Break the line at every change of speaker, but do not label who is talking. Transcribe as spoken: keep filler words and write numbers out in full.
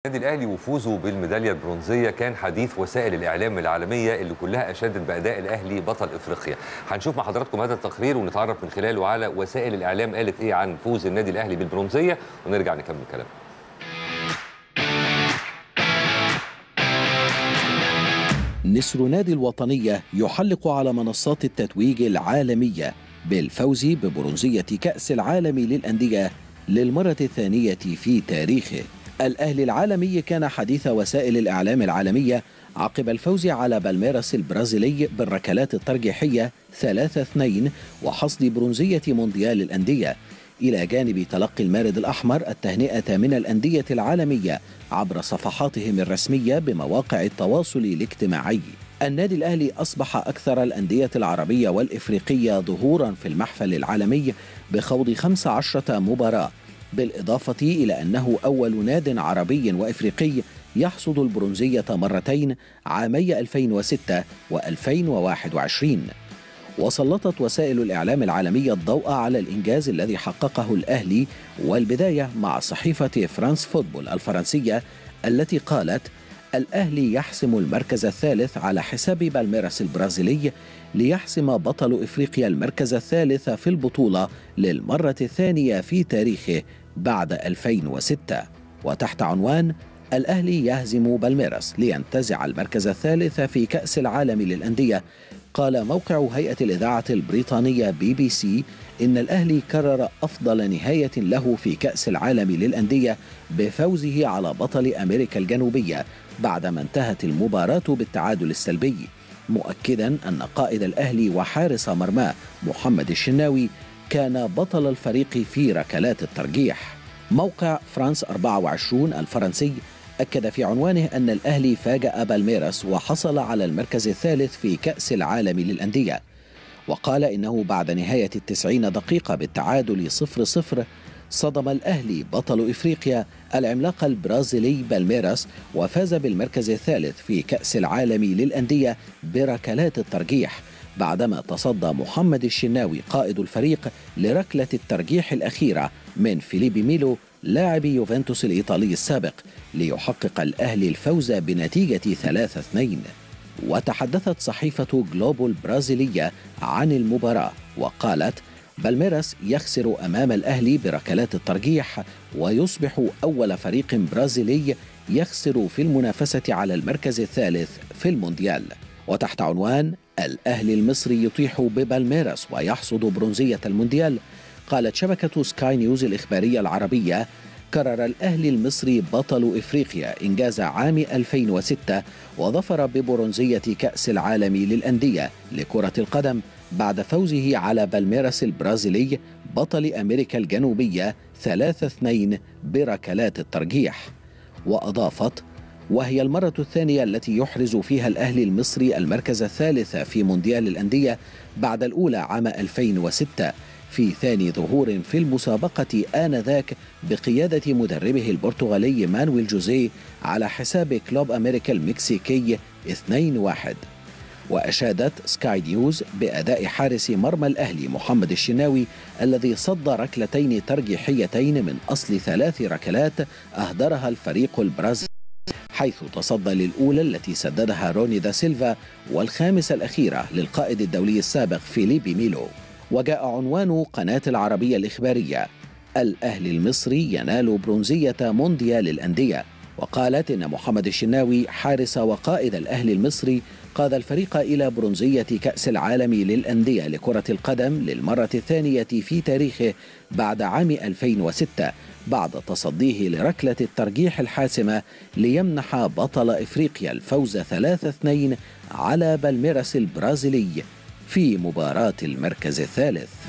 النادي الاهلي وفوزه بالميداليه البرونزيه كان حديث وسائل الاعلام العالميه اللي كلها اشادت باداء الاهلي بطل افريقيا. هنشوف مع حضراتكم هذا التقرير ونتعرف من خلاله على وسائل الاعلام قالت ايه عن فوز النادي الاهلي بالبرونزيه ونرجع نكمل كلامنا.
نسر نادي الوطنية يحلق على منصات التتويج العالمية بالفوز ببرونزية كأس العالم للأندية للمرة الثانية في تاريخه. الأهلي العالمي كان حديث وسائل الإعلام العالمية عقب الفوز على بالميراس البرازيلي بالركلات الترجيحية ثلاثة اثنين وحصد برونزية مونديال الأندية، إلى جانب تلقي المارد الأحمر التهنئة من الأندية العالمية عبر صفحاتهم الرسمية بمواقع التواصل الاجتماعي. النادي الأهلي أصبح أكثر الأندية العربية والإفريقية ظهورا في المحفل العالمي بخوض خمس عشرة مباراة، بالإضافة إلى أنه أول ناد عربي وإفريقي يحصد البرونزية مرتين عامي ألفين وستة وألفين وواحد وعشرين. وسلطت وسائل الإعلام العالمية الضوء على الإنجاز الذي حققه الأهلي، والبداية مع صحيفة فرانس فوتبول الفرنسية التي قالت: الأهلي يحسم المركز الثالث على حساب بالميراس البرازيلي ليحسم بطل إفريقيا المركز الثالث في البطولة للمرة الثانية في تاريخه بعد ألفين وستة. وتحت عنوان الأهلي يهزم بالميراس لينتزع المركز الثالث في كأس العالم للأندية، قال موقع هيئة الإذاعة البريطانية بي بي سي إن الأهلي كرر أفضل نهاية له في كأس العالم للأندية بفوزه على بطل أمريكا الجنوبية بعدما انتهت المباراة بالتعادل السلبي، مؤكدا أن قائد الأهلي وحارس مرماه محمد الشناوي كان بطل الفريق في ركلات الترجيح. موقع فرانس أربعة وعشرين الفرنسي أكد في عنوانه أن الأهلي فاجأ بالميراس وحصل على المركز الثالث في كأس العالم للأندية، وقال إنه بعد نهاية التسعين دقيقة بالتعادل صفر صفر صدم الأهلي بطل إفريقيا العملاق البرازيلي بالميراس وفاز بالمركز الثالث في كأس العالم للأندية بركلات الترجيح، بعدما تصدى محمد الشناوي قائد الفريق لركلة الترجيح الأخيرة من فيليبي ميلو لاعب يوفنتوس الإيطالي السابق ليحقق الأهلي الفوز بنتيجة ثلاثة اثنين. وتحدثت صحيفة جلوبو البرازيلية عن المباراة وقالت: بالميراس يخسر أمام الأهلي بركلات الترجيح ويصبح أول فريق برازيلي يخسر في المنافسة على المركز الثالث في المونديال. وتحت عنوان الأهلي المصري يطيح ببالميراس ويحصد برونزية المونديال، قالت شبكة سكاي نيوز الإخبارية العربية: كرر الأهلي المصري بطل إفريقيا إنجاز عام ألفين وستة وظفر ببرونزية كأس العالم للأندية لكرة القدم بعد فوزه على بالميراس البرازيلي بطل أمريكا الجنوبية ثلاثة اثنين بركلات الترجيح. وأضافت: وهي المرة الثانية التي يحرز فيها الأهلي المصري المركز الثالث في مونديال الأندية بعد الأولى عام ألفين وستة، في ثاني ظهور في المسابقة آنذاك بقيادة مدربه البرتغالي مانويل جوزيه على حساب كلوب أمريكا المكسيكي اثنين واحد. وأشادت سكاي نيوز بأداء حارس مرمى الأهلي محمد الشناوي الذي صد ركلتين ترجيحيتين من أصل ثلاث ركلات أهدرها الفريق البرازيلي، حيث تصدى للأولى التي سددها روني دا سيلفا والخامسة الأخيرة للقائد الدولي السابق فيليبي ميلو. وجاء عنوان قناة العربية الإخبارية: الأهلي المصري ينال برونزية مونديال الأندية، وقالت إن محمد الشناوي حارس وقائد الأهلي المصري قاد الفريق إلى برونزية كأس العالم للأندية لكرة القدم للمرة الثانية في تاريخه بعد عام ألفين وستة، بعد تصديه لركلة الترجيح الحاسمة ليمنح بطل إفريقيا الفوز ثلاثة اثنين على بالميراس البرازيلي في مباراة المركز الثالث.